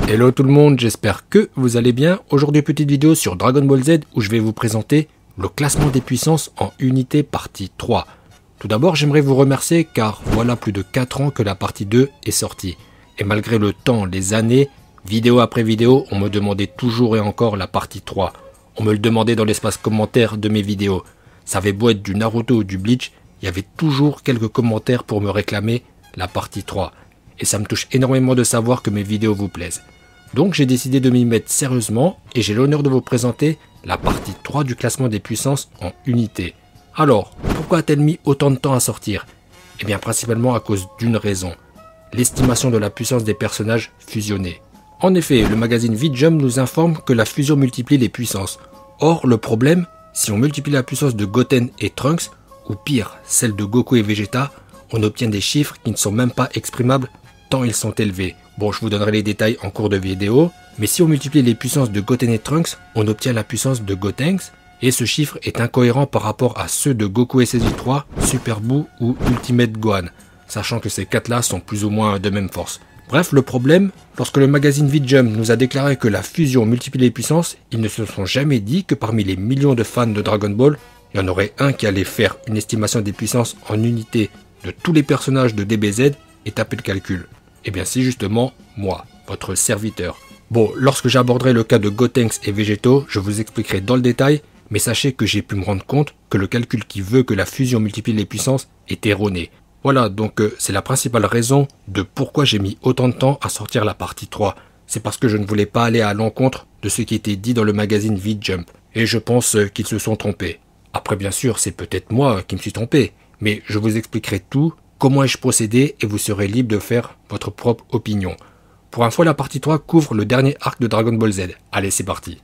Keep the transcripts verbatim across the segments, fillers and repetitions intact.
Hello tout le monde, j'espère que vous allez bien. Aujourd'hui, petite vidéo sur Dragon Ball Z où je vais vous présenter le classement des puissances en unité partie trois. Tout d'abord, j'aimerais vous remercier car voilà plus de quatre ans que la partie deux est sortie. Et malgré le temps, les années, vidéo après vidéo, on me demandait toujours et encore la partie trois. On me le demandait dans l'espace commentaire de mes vidéos. Ça avait beau être du Naruto ou du Bleach, il y avait toujours quelques commentaires pour me réclamer la partie trois. Et ça me touche énormément de savoir que mes vidéos vous plaisent. Donc j'ai décidé de m'y mettre sérieusement et j'ai l'honneur de vous présenter la partie trois du classement des puissances en unité. Alors, pourquoi a-t-elle mis autant de temps à sortir? Eh bien principalement à cause d'une raison, l'estimation de la puissance des personnages fusionnés. En effet, le magazine V-Jump nous informe que la fusion multiplie les puissances. Or, le problème, si on multiplie la puissance de Goten et Trunks, ou pire, celle de Goku et Vegeta, on obtient des chiffres qui ne sont même pas exprimables tant ils sont élevés. Bon, je vous donnerai les détails en cours de vidéo, mais si on multiplie les puissances de Goten et Trunks, on obtient la puissance de Gotenks, et ce chiffre est incohérent par rapport à ceux de Goku S S J trois, Super Buu ou Ultimate Gohan, sachant que ces quatre-là sont plus ou moins de même force. Bref, le problème, lorsque le magazine V-Jump nous a déclaré que la fusion multiplie les puissances, ils ne se sont jamais dit que parmi les millions de fans de Dragon Ball, il y en aurait un qui allait faire une estimation des puissances en unité de tous les personnages de D B Z et taper le calcul. Eh bien c'est justement moi, votre serviteur. Bon, lorsque j'aborderai le cas de Gotenks et Végétaux, je vous expliquerai dans le détail, mais sachez que j'ai pu me rendre compte que le calcul qui veut que la fusion multiplie les puissances est erroné. Voilà, donc euh, c'est la principale raison de pourquoi j'ai mis autant de temps à sortir la partie trois. C'est parce que je ne voulais pas aller à l'encontre de ce qui était dit dans le magazine V-Jump. Et je pense euh, qu'ils se sont trompés. Après bien sûr, c'est peut-être moi qui me suis trompé, mais je vous expliquerai tout. Comment ai-je procédé et vous serez libre de faire votre propre opinion. Pour info, la partie trois couvre le dernier arc de Dragon Ball Z. Allez, c'est parti.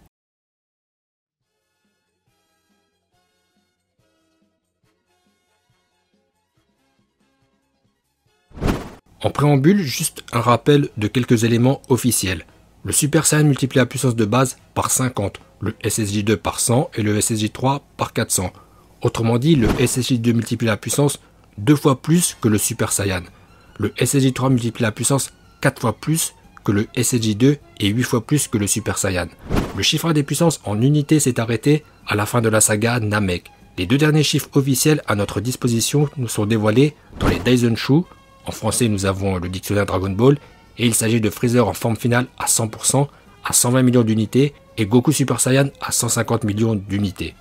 En préambule, juste un rappel de quelques éléments officiels. Le Super Saiyan multiplie la puissance de base par cinquante, le S S J deux par cent et le S S J trois par quatre cents. Autrement dit, le S S J deux multiplie la puissance deux fois plus que le Super Saiyan. Le S S J trois multiplie la puissance quatre fois plus que le S S J deux et huit fois plus que le Super Saiyan. Le chiffrage des puissances en unité s'est arrêté à la fin de la saga Namek. Les deux derniers chiffres officiels à notre disposition nous sont dévoilés dans les Daizenshu. En français, nous avons le dictionnaire Dragon Ball et il s'agit de Freezer en forme finale à cent pour cent à cent vingt millions d'unités et Goku Super Saiyan à cent cinquante millions d'unités.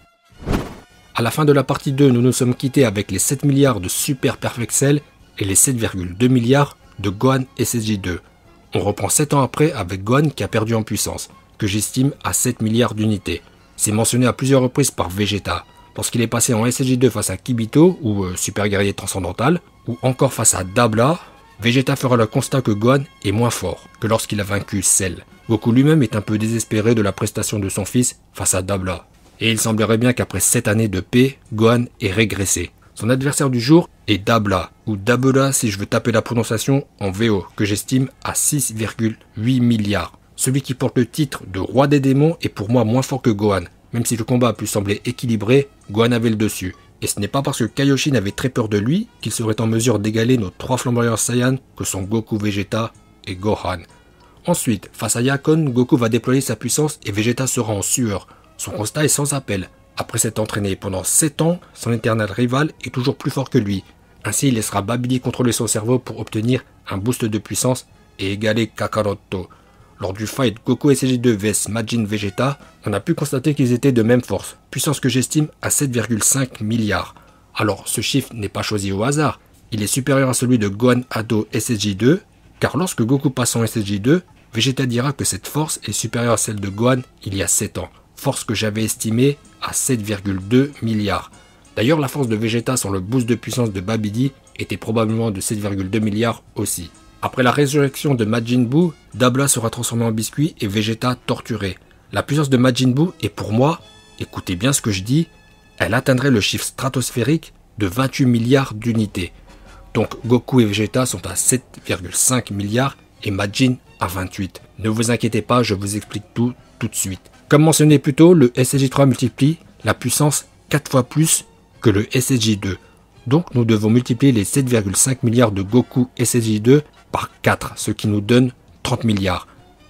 À la fin de la partie deux, nous nous sommes quittés avec les sept milliards de Super Perfect Cell et les sept virgule deux milliards de Gohan S S J deux. On reprend sept ans après avec Gohan qui a perdu en puissance, que j'estime à sept milliards d'unités. C'est mentionné à plusieurs reprises par Vegeta, lorsqu'il est passé en S S J deux face à Kibito ou euh, Super Guerrier Transcendantal, ou encore face à Dabla, Vegeta fera le constat que Gohan est moins fort que lorsqu'il a vaincu Cell. Goku lui-même est un peu désespéré de la prestation de son fils face à Dabla. Et il semblerait bien qu'après sept années de paix, Gohan ait régressé. Son adversaire du jour est Dabla, ou Dabla si je veux taper la prononciation en V O, que j'estime à six virgule huit milliards. Celui qui porte le titre de roi des démons est pour moi moins fort que Gohan. Même si le combat a pu sembler équilibré, Gohan avait le dessus. Et ce n'est pas parce que Kaioshin avait très peur de lui qu'il serait en mesure d'égaler nos trois flamboyants Saiyans que sont Goku, Vegeta et Gohan. Ensuite, face à Yakon, Goku va déployer sa puissance et Vegeta sera en sueur. Son constat est sans appel. Après s'être entraîné pendant sept ans, son éternel rival est toujours plus fort que lui. Ainsi, il laissera Babidi contrôler son cerveau pour obtenir un boost de puissance et égaler Kakaroto. Lors du fight Goku S S J deux vs Majin Vegeta, on a pu constater qu'ils étaient de même force, puissance que j'estime à sept virgule cinq milliards. Alors, ce chiffre n'est pas choisi au hasard, il est supérieur à celui de Gohan Ado S S J deux, car lorsque Goku passe en S S J deux, Vegeta dira que cette force est supérieure à celle de Gohan il y a sept ans. Force que j'avais estimée à sept virgule deux milliards. D'ailleurs, la force de Vegeta sans le boost de puissance de Babidi était probablement de sept virgule deux milliards aussi. Après la résurrection de Majin Buu, Dabla sera transformé en biscuit et Vegeta torturé. La puissance de Majin Buu est pour moi, écoutez bien ce que je dis, elle atteindrait le chiffre stratosphérique de vingt-huit milliards d'unités. Donc Goku et Vegeta sont à sept virgule cinq milliards et Majin à vingt-huit. Ne vous inquiétez pas, je vous explique tout tout de suite. Comme mentionné plus tôt, le S S J trois multiplie la puissance quatre fois plus que le S S J deux. Donc nous devons multiplier les sept virgule cinq milliards de Goku S S J deux par quatre, ce qui nous donne trente milliards.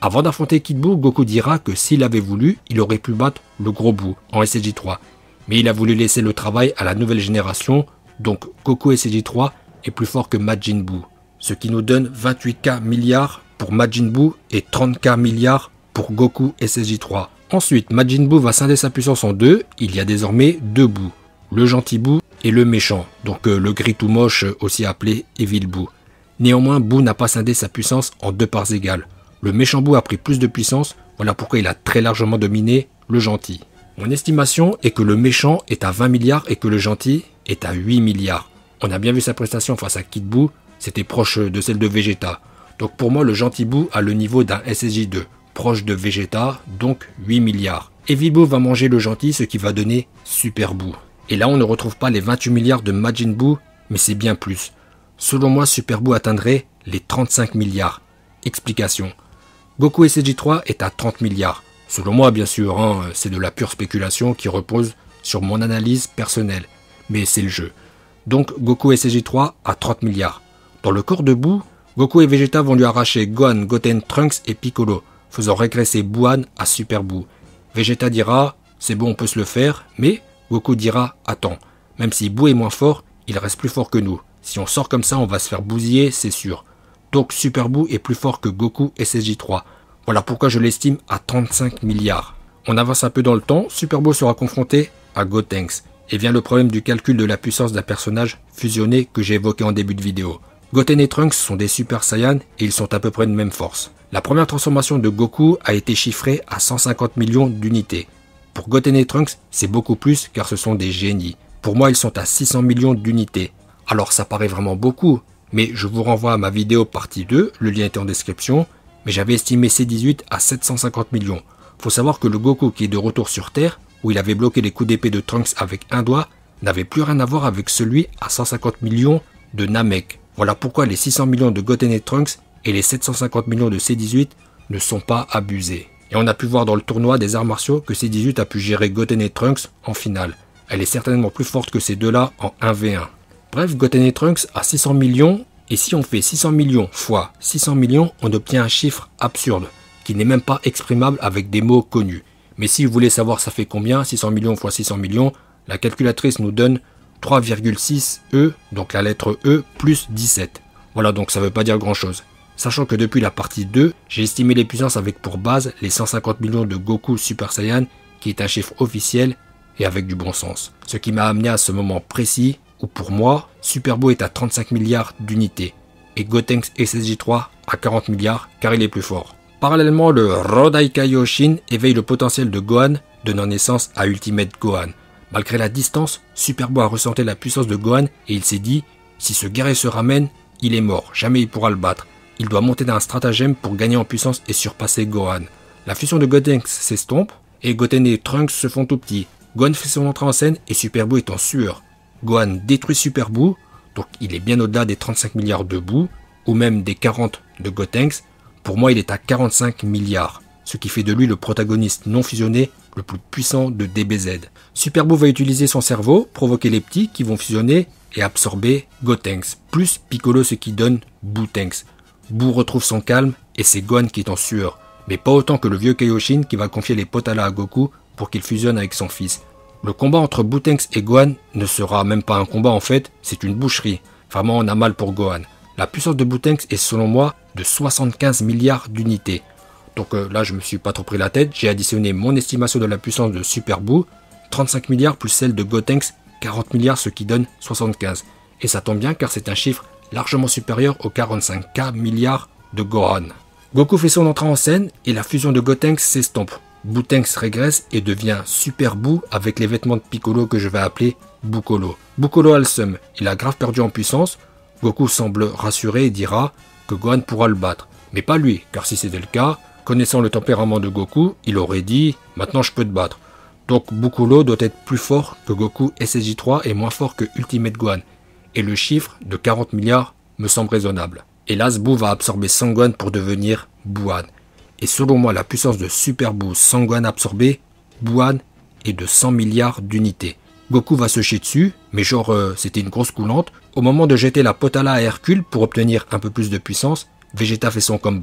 Avant d'affronter Kid Buu, Goku dira que s'il avait voulu, il aurait pu battre le gros Buu en S S J trois. Mais il a voulu laisser le travail à la nouvelle génération, donc Goku S S J trois est plus fort que Majin Buu. Ce qui nous donne vingt-huit K milliards pour Majin Buu et trente K milliards pour Goku S S J trois. Ensuite, Majin Buu va scinder sa puissance en deux, il y a désormais deux Buu, le gentil Buu et le méchant, donc euh, le gris tout moche aussi appelé Evil Buu. Néanmoins, Buu n'a pas scindé sa puissance en deux parts égales. Le méchant Buu a pris plus de puissance, voilà pourquoi il a très largement dominé le gentil. Mon estimation est que le méchant est à vingt milliards et que le gentil est à huit milliards. On a bien vu sa prestation face à Kid Buu, c'était proche de celle de Vegeta. Donc pour moi, le gentil Buu a le niveau d'un S S J deux, proche de Vegeta, donc huit milliards. Evil Buu va manger le gentil, ce qui va donner Super Buu. Et là, on ne retrouve pas les vingt-huit milliards de Majin Buu, mais c'est bien plus. Selon moi, Super Buu atteindrait les trente-cinq milliards. Explication. Goku S S J trois est à trente milliards. Selon moi, bien sûr, hein, c'est de la pure spéculation qui repose sur mon analyse personnelle. Mais c'est le jeu. Donc, Goku S S J trois à trente milliards. Dans le corps de Buu, Goku et Vegeta vont lui arracher Gohan, Goten, Trunks et Piccolo, faisant régresser Buuan à Super Buu. Vegeta dira « c'est bon, on peut se le faire », mais Goku dira « attends, même si Buu est moins fort, il reste plus fort que nous. Si on sort comme ça, on va se faire bousiller, c'est sûr. » Donc Super Buu est plus fort que Goku S S J trois. Voilà pourquoi je l'estime à trente-cinq milliards. On avance un peu dans le temps, Super Buu sera confronté à Gotenks. Et vient le problème du calcul de la puissance d'un personnage fusionné que j'ai évoqué en début de vidéo. Goten et Trunks sont des Super Saiyans et ils sont à peu près de même force. La première transformation de Goku a été chiffrée à cent cinquante millions d'unités. Pour Goten et Trunks, c'est beaucoup plus car ce sont des génies. Pour moi, ils sont à six cents millions d'unités. Alors ça paraît vraiment beaucoup, mais je vous renvoie à ma vidéo partie deux, le lien est en description, mais j'avais estimé C dix-huit à sept cent cinquante millions. Faut savoir que le Goku qui est de retour sur Terre, où il avait bloqué les coups d'épée de Trunks avec un doigt, n'avait plus rien à voir avec celui à cent cinquante millions de Namek. Voilà pourquoi les six cents millions de Goten et Trunks et les sept cent cinquante millions de C dix-huit ne sont pas abusés. Et on a pu voir dans le tournoi des arts martiaux que C dix-huit a pu gérer Goten et Trunks en finale. Elle est certainement plus forte que ces deux-là en un v un. Bref, Goten et Trunks a six cents millions, et si on fait six cents millions fois six cents millions, on obtient un chiffre absurde, qui n'est même pas exprimable avec des mots connus. Mais si vous voulez savoir ça fait combien, six cents millions fois six cents millions, la calculatrice nous donne trois virgule six E, donc la lettre E, plus dix-sept. Voilà, donc ça ne veut pas dire grand chose. Sachant que depuis la partie deux, j'ai estimé les puissances avec pour base les cent cinquante millions de Goku Super Saiyan, qui est un chiffre officiel et avec du bon sens. Ce qui m'a amené à ce moment précis où pour moi, Super Buu est à trente-cinq milliards d'unités et Gotenks S S J trois à quarante milliards car il est plus fort. Parallèlement, le Rodai Kaioshin éveille le potentiel de Gohan, donnant naissance à Ultimate Gohan. Malgré la distance, Super Buu a ressenti la puissance de Gohan et il s'est dit « si ce guerrier se ramène, il est mort, jamais il pourra le battre. Il doit monter d'un stratagème pour gagner en puissance et surpasser Gohan. » La fusion de Gotenks s'estompe et Goten et Trunks se font tout petits. Gohan fait son entrée en scène et Super Buu est en sueur. Gohan détruit Super Buu, donc il est bien au-delà des trente-cinq milliards de Buu, ou même des quarante de Gotenks. Pour moi, il est à quarante-cinq milliards, ce qui fait de lui le protagoniste non fusionné le plus puissant de D B Z. Super Buu va utiliser son cerveau, provoquer les petits qui vont fusionner et absorber Gotenks, plus Piccolo ce qui donne Boutenks. Buu retrouve son calme et c'est Gohan qui est en sueur, mais pas autant que le vieux Kaioshin qui va confier les Potala à Goku pour qu'il fusionne avec son fils. Le combat entre Boutenks et Gohan ne sera même pas un combat en fait, c'est une boucherie. Vraiment on a mal pour Gohan. La puissance de Boutenks est selon moi de soixante-quinze milliards d'unités. Donc euh, là je me suis pas trop pris la tête, j'ai additionné mon estimation de la puissance de Super Buu, trente-cinq milliards plus celle de Gotenks, quarante milliards ce qui donne soixante-quinze. Et ça tombe bien car c'est un chiffre largement supérieur aux quarante-cinq K milliards de Gohan. Goku fait son entrée en scène et la fusion de Gotenks s'estompe. Boutenks régresse et devient Super Buu avec les vêtements de Piccolo que je vais appeler Buccolo. Buccolo a le seum, il a grave perdu en puissance. Goku semble rassuré et dira que Gohan pourra le battre. Mais pas lui, car si c'était le cas, connaissant le tempérament de Goku, il aurait dit « maintenant je peux te battre ». Donc Buccolo doit être plus fort que Goku S S J trois et moins fort que Ultimate Gohan. Et le chiffre de quarante milliards me semble raisonnable. Hélas, Buu va absorber Sangohan pour devenir Buuan. Et selon moi, la puissance de Super Buu sans Gohan absorbé, Buuan est de cent milliards d'unités. Goku va se chier dessus, mais genre euh, c'était une grosse coulante. Au moment de jeter la Potala à Hercule pour obtenir un peu plus de puissance, Vegeta fait son comeback.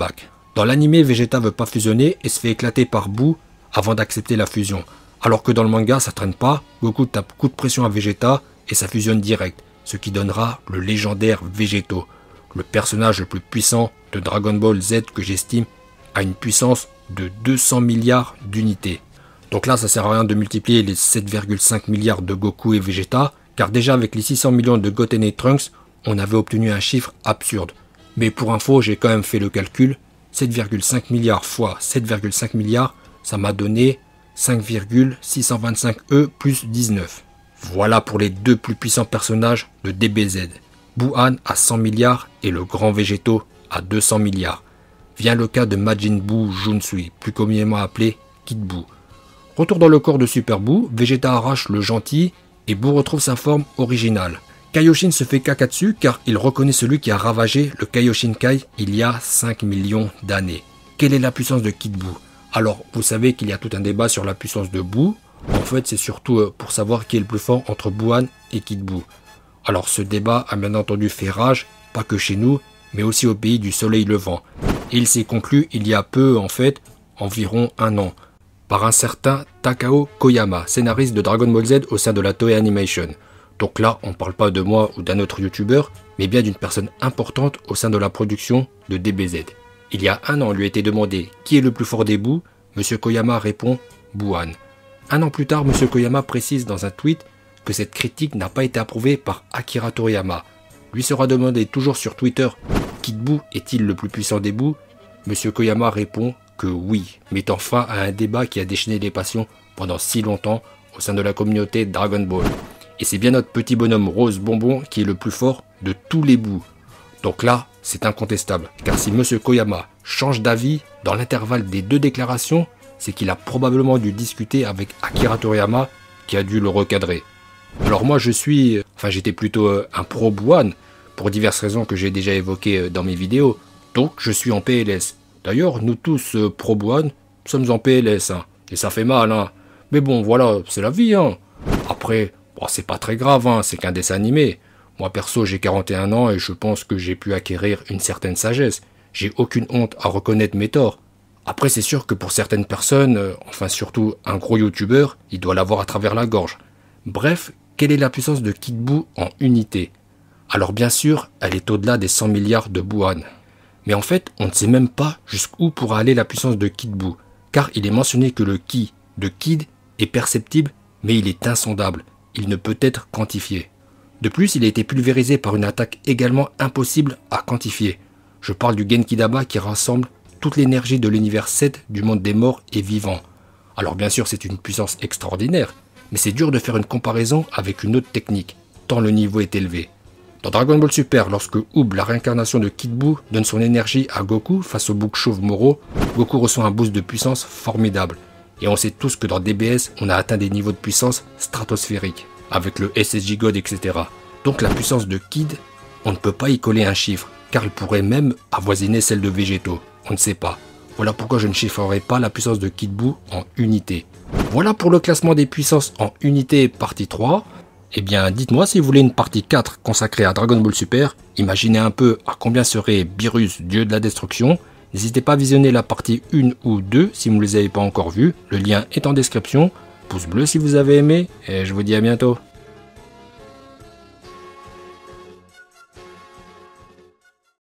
Dans l'anime, Vegeta veut pas fusionner et se fait éclater par Boo avant d'accepter la fusion. Alors que dans le manga, ça traîne pas, Goku tape coup de pression à Vegeta et ça fusionne direct, ce qui donnera le légendaire Végéto, le personnage le plus puissant de Dragon Ball Z que j'estime a une puissance de deux cents milliards d'unités. Donc là, ça sert à rien de multiplier les sept virgule cinq milliards de Goku et Vegeta, car déjà avec les six cents millions de Goten et Trunks, on avait obtenu un chiffre absurde. Mais pour info, j'ai quand même fait le calcul, sept virgule cinq milliards fois sept virgule cinq milliards, ça m'a donné cinq virgule six cent vingt-cinq E plus dix-neuf. Voilà pour les deux plus puissants personnages de D B Z. Boo-Han à cent milliards et le grand Végéto à deux cents milliards. Vient le cas de Majin Buu Junsui, plus communément appelé Kid Buu. Retour dans le corps de Super Buu, Vegeta arrache le gentil et Buu retrouve sa forme originale. Kaioshin se fait caca dessus car il reconnaît celui qui a ravagé le Kaioshinkai il y a cinq millions d'années. Quelle est la puissance de Kid Buu? Alors, vous savez qu'il y a tout un débat sur la puissance de Buu. En fait, c'est surtout pour savoir qui est le plus fort entre Boo-Han et Kid Buu. Alors, ce débat a bien entendu fait rage, pas que chez nous, mais aussi au pays du soleil levant. Et il s'est conclu il y a peu, en fait, environ un an, par un certain Takao Koyama, scénariste de Dragon Ball Z au sein de la Toei Animation. Donc là, on ne parle pas de moi ou d'un autre youtubeur, mais bien d'une personne importante au sein de la production de D B Z. Il y a un an, lui a été demandé qui est le plus fort des Buu. Monsieur Koyama répond Boo-Han. Un an plus tard, Monsieur Koyama précise dans un tweet que cette critique n'a pas été approuvée par Akira Toriyama. Lui sera demandé toujours sur Twitter Kid Buu est-il le plus puissant des Buu? Monsieur Koyama répond que oui, mettant fin à un débat qui a déchaîné les passions pendant si longtemps au sein de la communauté Dragon Ball. Et c'est bien notre petit bonhomme Rose Bonbon qui est le plus fort de tous les Buu. Donc là, c'est incontestable, car si Monsieur Koyama change d'avis dans l'intervalle des deux déclarations, c'est qu'il a probablement dû discuter avec Akira Toriyama qui a dû le recadrer. Alors moi je suis, enfin j'étais plutôt un pro Boo-Han, pour diverses raisons que j'ai déjà évoquées dans mes vidéos, donc je suis en P L S. D'ailleurs, nous tous pro Boo-Han sommes en P L S, hein, et ça fait mal, hein. Mais bon voilà, c'est la vie, hein. Après, bon, c'est pas très grave, hein, c'est qu'un dessin animé. Moi perso j'ai quarante et un ans et je pense que j'ai pu acquérir une certaine sagesse. J'ai aucune honte à reconnaître mes torts. Après c'est sûr que pour certaines personnes, euh, enfin surtout un gros youtubeur, il doit l'avoir à travers la gorge. Bref, quelle est la puissance de Kid Buu en unité? Alors bien sûr, elle est au-delà des cent milliards de Boo-Han. Mais en fait, on ne sait même pas jusqu'où pourra aller la puissance de Kid Buu, car il est mentionné que le Ki de Kid est perceptible, mais il est insondable. Il ne peut être quantifié. De plus, il a été pulvérisé par une attaque également impossible à quantifier. Je parle du Genkidama qui rassemble toute l'énergie de l'univers sept du monde des morts et vivants. Alors bien sûr, c'est une puissance extraordinaire, mais c'est dur de faire une comparaison avec une autre technique, tant le niveau est élevé. Dans Dragon Ball Super, lorsque Oob, la réincarnation de Kid Buu, donne son énergie à Goku face au bouc chauve Moro, Goku reçoit un boost de puissance formidable. Et on sait tous que dans D B S, on a atteint des niveaux de puissance stratosphériques, avec le S S J God, et cetera. Donc la puissance de Kid, on ne peut pas y coller un chiffre, car elle pourrait même avoisiner celle de Végéto. On ne sait pas. Voilà pourquoi je ne chiffrerai pas la puissance de Kid Buu en unité. Voilà pour le classement des puissances en unité partie trois. Eh bien, dites-moi si vous voulez une partie quatre consacrée à Dragon Ball Super. Imaginez un peu à combien serait Beerus, dieu de la destruction. N'hésitez pas à visionner la partie un ou deux si vous ne les avez pas encore vues. Le lien est en description. Pouce bleu si vous avez aimé. Et je vous dis à bientôt.